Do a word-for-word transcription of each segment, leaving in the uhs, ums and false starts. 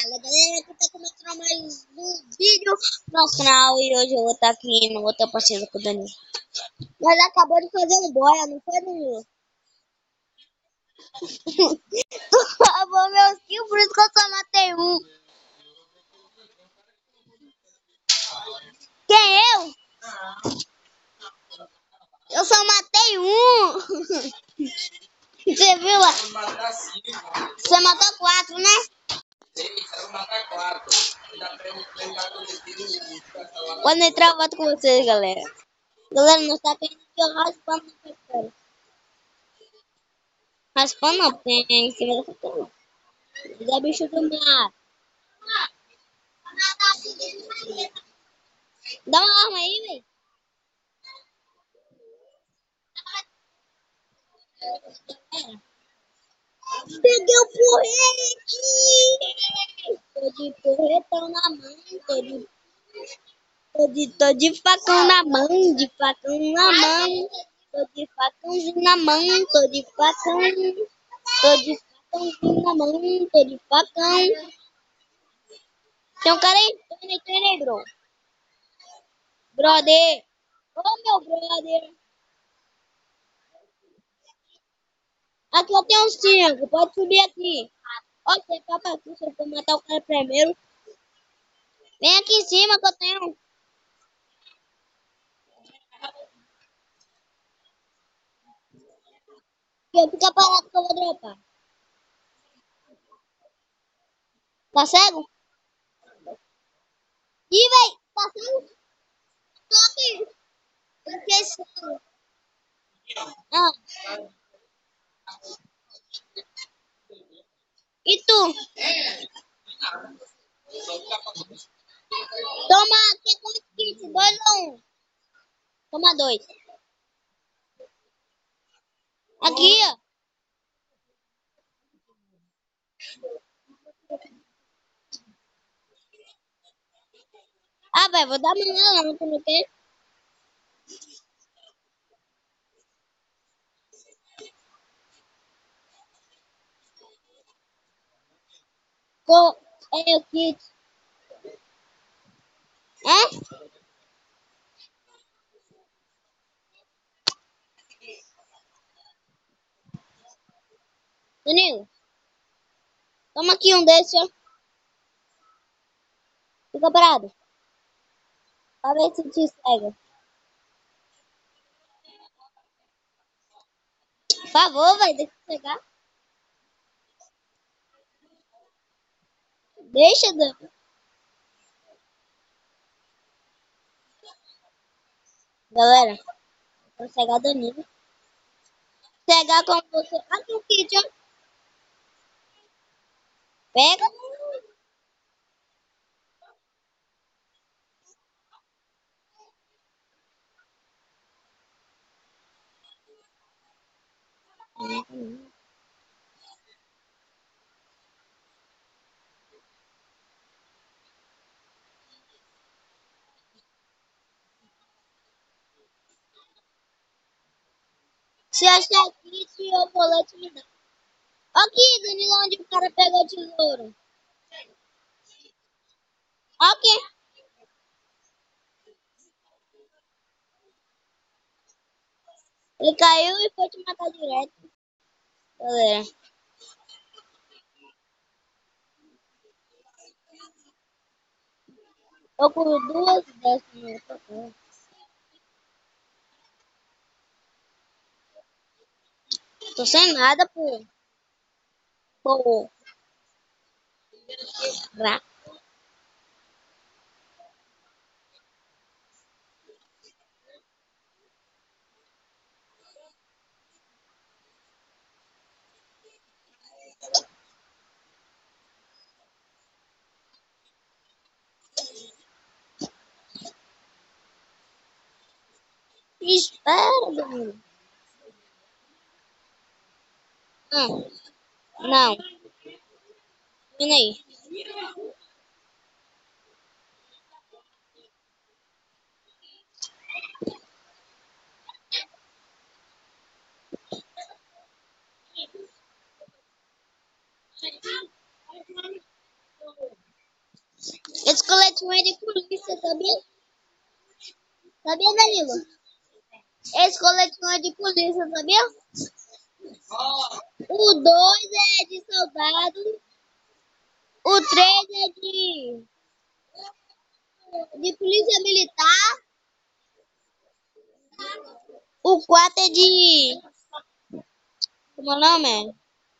galera, que tá começando mais um vídeo no nosso canal e hoje eu vou estar aqui no outra partida com o Danilo. Nós acabou de fazer um boia, não foi, Danilo? Tu roubou meus kills, por isso que eu só matei um. Quem, eu? Eu só matei um. Você viu lá? Você matou quatro, né? Quando entrar eu volto com vocês, galera. Galera, nós tá tendo que eu raspando na pessoa. Raspando não, tem em cima da pessoa. É bicho do mar. Dá uma arma aí, velho. Peguei o porrete! Tô de porretão na mão, tô de, tô de, tô de facão na mão, de facão na mão. Tô de facãozinho na mão, tô de facão. Tô de facãozinho na mão, tô de facão. Tem um cara aí, tem aí, tem aí, bro. Brother. Ô, meu brother. Aqui eu tenho um cinco, pode subir aqui. Ó, você tá pra aqui, se eu for matar o cara primeiro. Vem aqui em cima que eu tenho. Aqui, fica parado que eu vou dropar. Tá cego? Ih, véi, tá cego? Tô aqui. Eu fiquei cego. Ah, e tu? Toma aqui com kit, dois ou um? Toma dois. Aqui, ó. Ah, velho, vou dar manhã não, tu não quer? Com, é o kit. É? Danilo, toma aqui um desse, ó. Fica parado. Pra ver se te cega. Por favor, velho, deixa eu cegar. Deixa, Dan. Galera, vou cegar Danilo. Cegar como você. Aqui o kit, ó. Pega. Se achar kit, eu vou lá te me dar. Aqui, Danilo, onde o cara pegou o tesouro. Aqui. Ele caiu e foi te matar direto. Galera. Tô com duas dessas no papel. Tô sem nada, pô. Pô. Ra. Espera, Danilo. Não. Não. Vem aí. Esse coletinho é de polícia, sabia? Sabia, Danilo? Esse coletinho é de polícia, sabia? O dois é de soldado. O três é de, de polícia militar. O quatro é de. Como é o nome?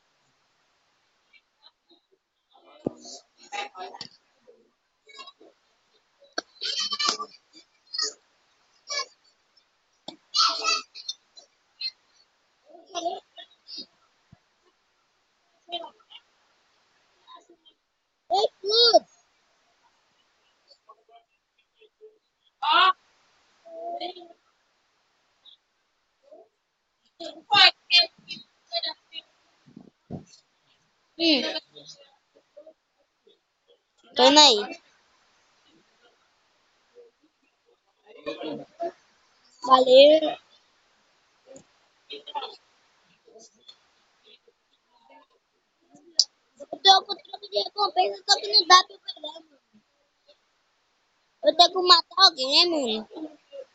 Ei, Cruz! Hum, tô indo aí. Valeu. Eu tô com troco de recompensa, só que não dá pra eu pegar, mano. Eu tenho que matar alguém, mano.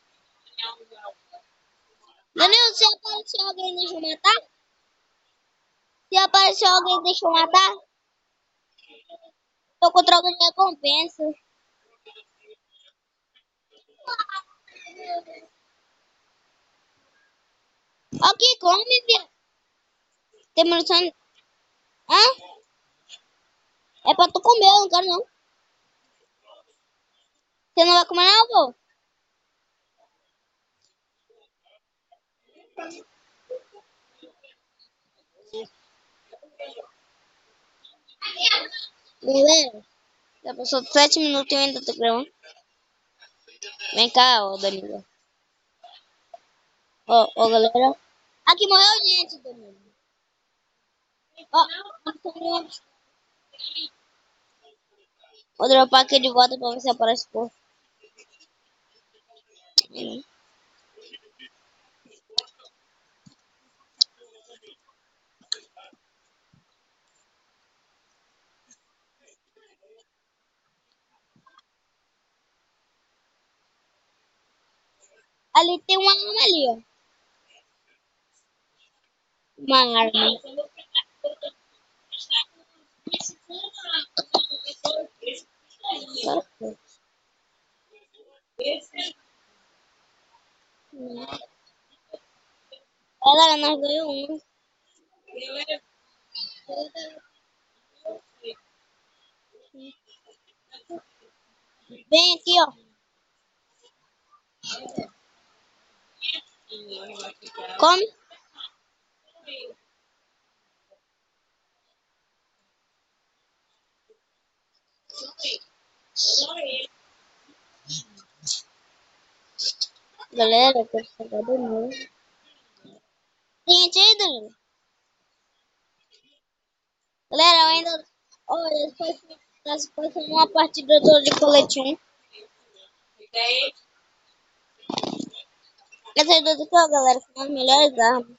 Danilo, se aparecer alguém, deixa eu matar? Se aparecer alguém, deixa eu matar? Tô com troca de recompensa. Aqui, come, viado. Tem munição? Hã? É pra tu comer, eu não quero não. Você não vai comer não, vô? Galera, já passou sete minutos e eu ainda tô gravando. Vem cá, ó, Danilo. Ó, ó, galera. Aqui morreu gente, Danilo. Ó, vou dropar aqui de volta pra ver se aparece por. Ali tem uma arma ali, ó. Uma arma. Agora foi. Galera, nós ganhamos um. Vem aqui, ó. Come. Galera, eu quero pegar do novo. Tem gente aí, Danilo? Galera, eu ainda. Olha, depois depois foi uma partida do- de coletinho. Essas duas aqui, ó, galera, são as melhores armas.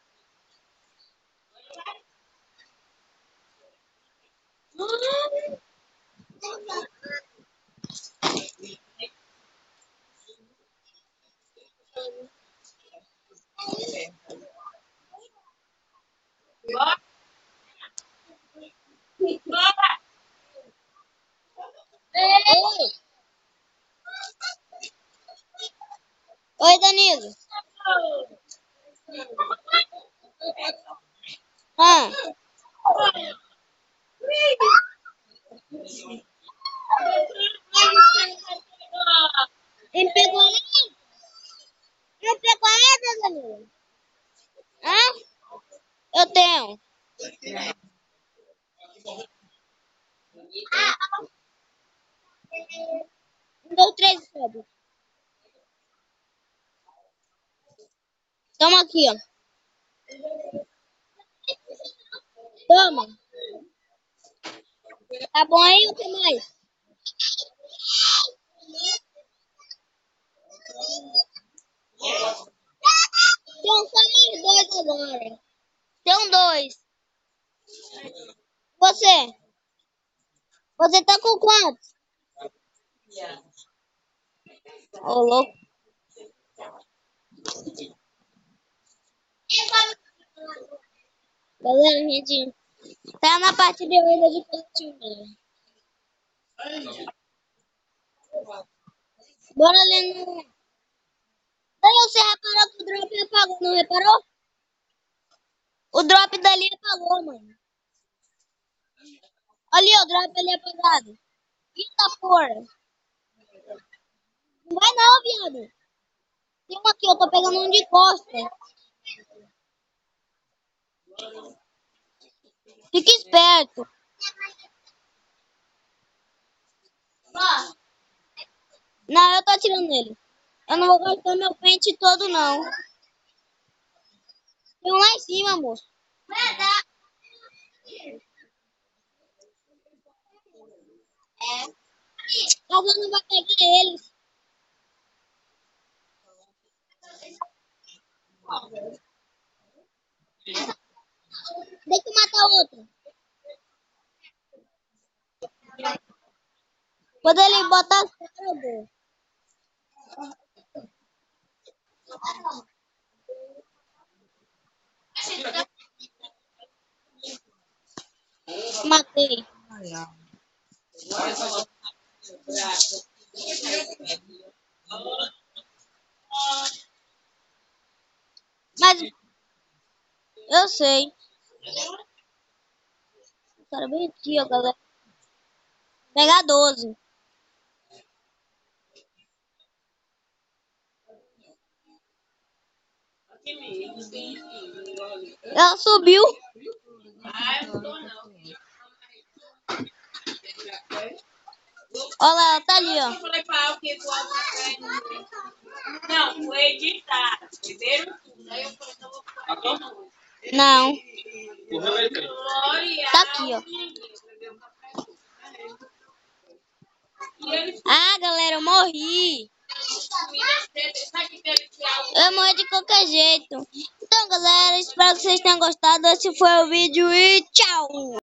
Oi, Oi, Danilo. Ah, em Peguarada? Em Peguarada, Danilo? Ah, eu tenho. Um, dois, três, sabe? Toma aqui, ó. Toma. Tá bom aí ou tem mais? Tem só mais dois agora. Tem um dois. Você? Você tá com quantos? Ô, louco. Galera, a gente tá na parte de hoje de coletivo. Bora ler no... Daí você reparou que o drop apagou, não reparou? O drop dali apagou, mano. Ali, ó, o drop ali apagado. Eita porra. Não vai não, viado. Tem um aqui, eu tô pegando um de costa. Fica esperto. Não, eu tô atirando nele. Eu não vou gastar meu pente todo, não. Tem um lá em cima, moço. Mas eu não vou pegar eles. Tem que matar outro. Quando ele botar as caras, eu dou. Matei. Mas eu sei. O cara bem aqui, ó, galera. Pegar doze. Ela subiu. Olha lá, ela tá ali, ó. Não, foi editado. Não. Tá aqui, ó. Ah, galera, eu morri. Eu morri de qualquer jeito. Então, galera, espero que vocês tenham gostado. Esse foi o vídeo e tchau.